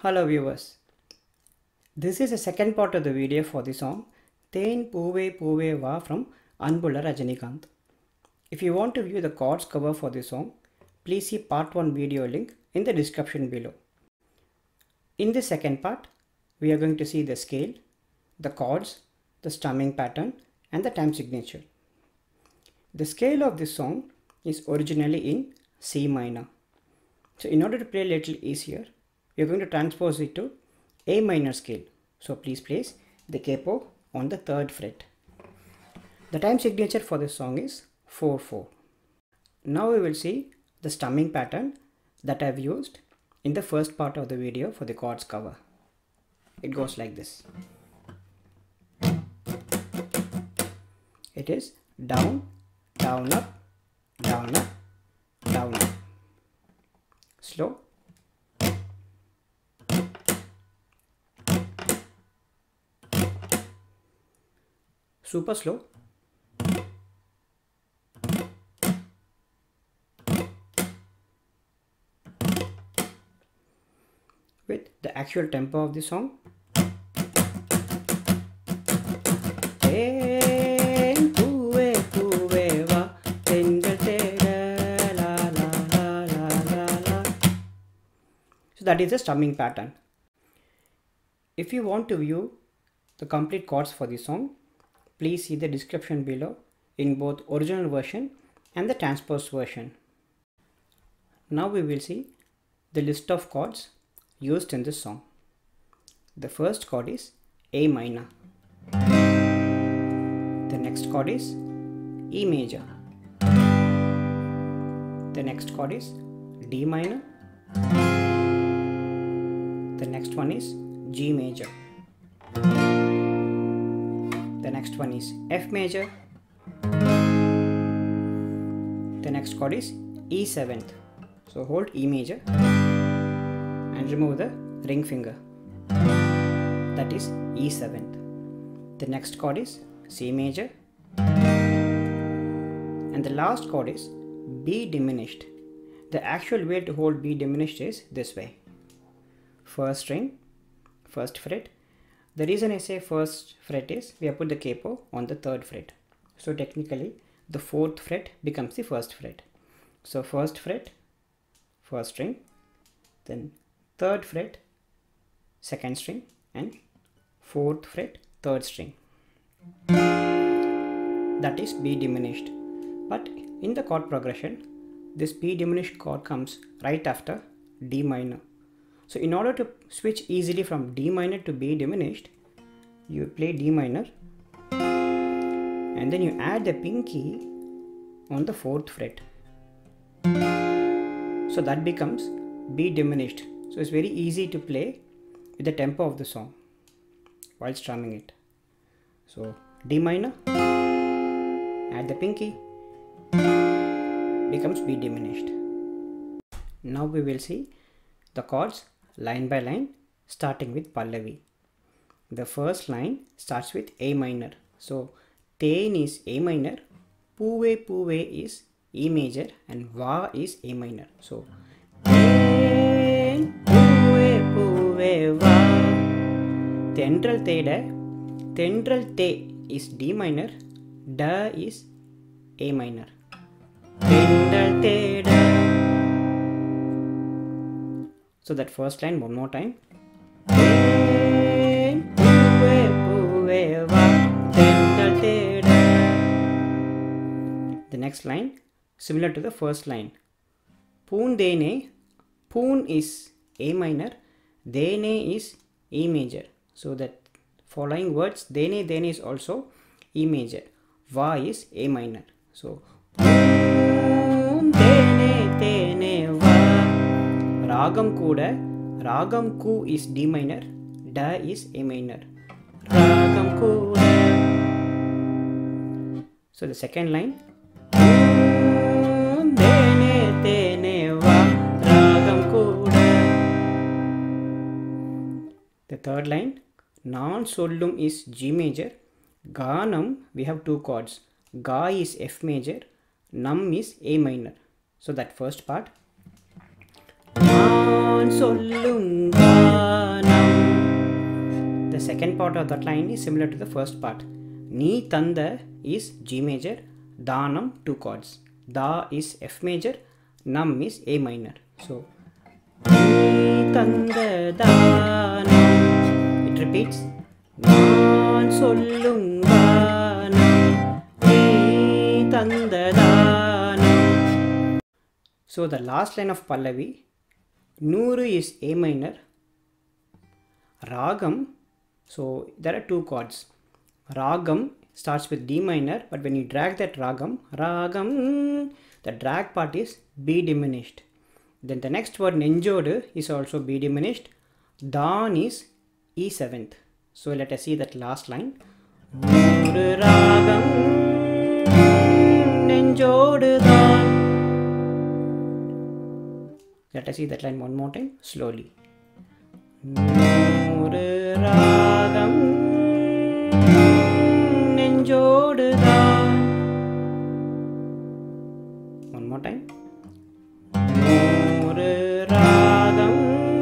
Hello viewers, this is the second part of the video for the song Then Poove Poove Va from Anbulla Rajinikanth. If you want to view the chords cover for this song, please see part 1 video link in the description below. In the second part, we are going to see the scale, the chords, the strumming pattern and the time signature. The scale of this song is originally in C minor. So in order to play a little easier, we are going to transpose it to A minor scale. So please place the capo on the 3rd fret. The time signature for this song is 4/4. Now we will see the strumming pattern that I have used in the first part of the video for the chords cover. It goes like this. It is down, down, up, down, up, down, up. Slow. Super slow. With the actual tempo of the song. So that is the strumming pattern. If you want to view the complete chords for the song, please see the description below in both original version and the transposed version. Now we will see the list of chords used in this song. The first chord is A minor. The next chord is E major. The next chord is D minor. The next one is G major. The next one is F major. The next chord is E7th. So hold E major and remove the ring finger. That is E7th. The next chord is C major. And the last chord is B diminished. The actual way to hold B diminished is this way. First string, first fret. The reason I say first fret is we have put the capo on the 3rd fret. So technically the 4th fret becomes the first fret. So first fret, first string, then 3rd fret, 2nd string and 4th fret, 3rd string. That is B diminished. But in the chord progression, this B diminished chord comes right after D minor. So in order to switch easily from D minor to B diminished, you play D minor and then you add the pinky on the 4th fret. So that becomes B diminished. So it's very easy to play with the tempo of the song while strumming it. So D minor, add the pinky, becomes B diminished. Now we will see the chords line by line, starting with Pallavi. The first line starts with A minor. So Then is A minor, Poove Poove is E major and Va is A minor. So Then Poove Poove Va. Tendral Te is D minor, Da is A minor. Tendral Te Da. So that first line one more time. The next line similar to the first line. Poon Dene. Poon is A minor, Dene is E major. So that following words Dene is also E major. Va is A minor. So Poon Dene Va. Ragam Ku is D minor, Da is A minor. Ragam Kuda. So the second line. The third line. Non Sollum is G major. Ganam, we have two chords. Ga is F major. Nam is A minor. So that first part. நான் சொல்லுங்க second part of that line is similar to the first part. Ni Tanda is G major, Danam 2 chords. Da is F major, Nam is A minor. So Ni Tanda Danam. It repeats. Naan sollung Ganam, Ni Tanda Danam. So the last line of Pallavi, Nuru is A minor. Ragam, so there are 2 chords. Ragam starts with D minor, but when you drag that Ragam, the drag part is B diminished. Then the next word Nenjodu is also B diminished. Dan is E 7th. So let us see that last line. Nuru Ragam Nenjodu Dan. Let us see that line one more time slowly. Nuru Ragam Nenjodu Dan. One more time. Nuru Ragam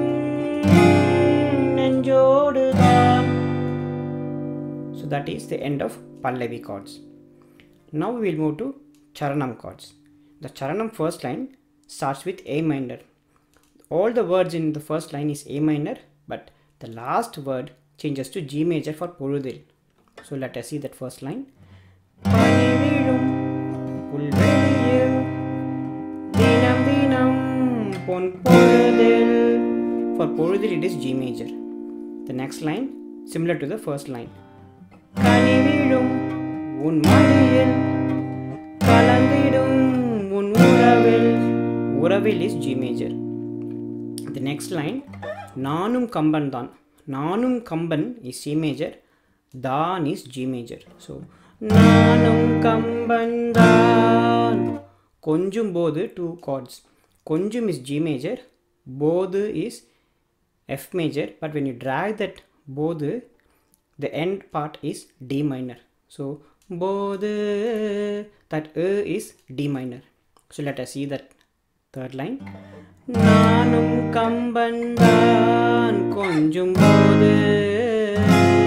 Nenjodu Dan. So that is the end of Pallavi chords. Now we will move to Charanam chords. The Charanam first line starts with A minor. All the words in the first line is A minor, but the last word changes to G major for Poludil. So let us see that first line. Panivilum pulveliyil dinam dinam pon poludil. For Poludil it is G major. The next line similar to the first line. Kanivilum un madiyil kalandidum un uravil. Uravil is G major. The next line, Nanum Kamban Dan. Nanum Kamban is C major, Dan is G major. So, Nanum Kamban Dan. Konjum Bodu 2 chords. Konjum is G major, Bodu is F major, but when you drag that Bodu, the end part is D minor. So, Bodu, that is D minor. So, let us see that third line. Nanum Kamban Dan Konjum Bodu.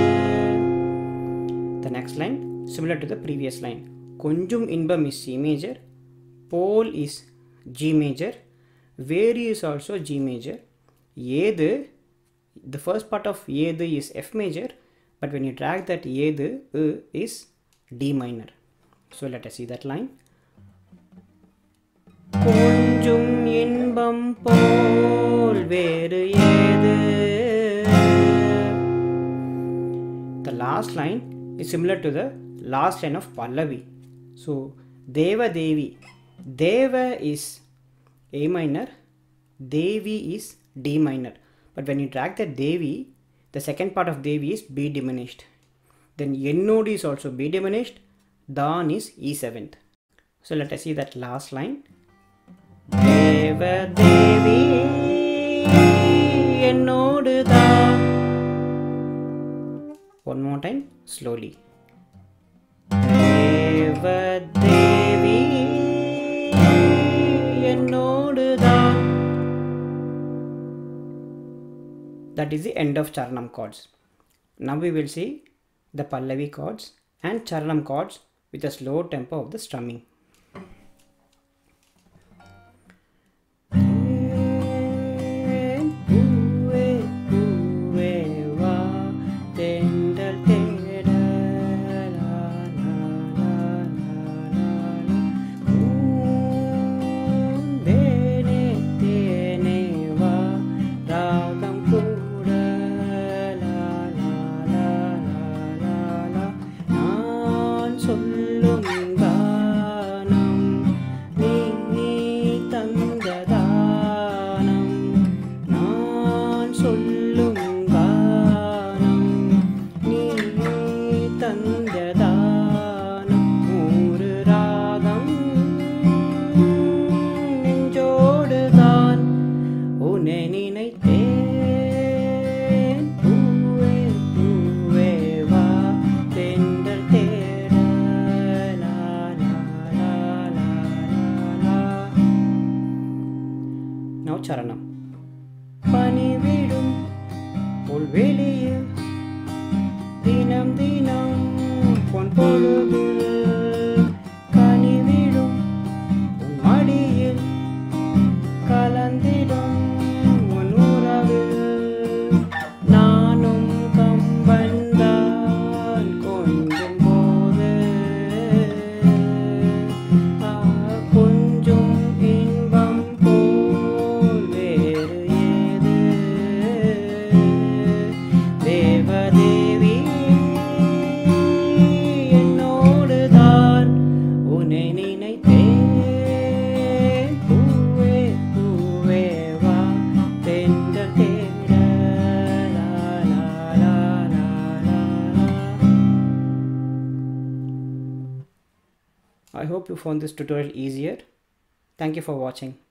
The next line similar to the previous line. Konjum Inbam is C major, Pol is G major, Veri is also G major, Yedu, the first part of Yedu is F major, but when you drag that Yedu is D minor. So let us see that line. Konjum Inbam Pol Veru Yedu. The last line is similar to the last line of Pallavi. So Deva Devi. Deva is A minor, Devi is D minor. But when you drag that Devi, the second part of Devi is B diminished. Then Yennodi is also B diminished, Dan is E 7th. So let us see that last line. Deva Devi Ennodu Da. One more time, slowly. Deva Devi Ennodu Da. That is the end of Charanam chords. Now we will see the Pallavi chords and Charanam chords with a slow tempo of the strumming. Now Charanam. Panividum Polveliyil hope you found this tutorial easier. Thank you for watching.